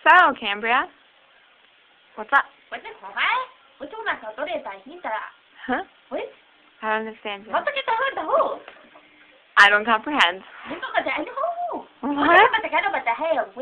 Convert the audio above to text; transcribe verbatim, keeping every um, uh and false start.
So, Cambria, what's up? What the fuck? What you want to do that? Huh? What? I don't understand you. What the hell? I don't comprehend. What? What? What?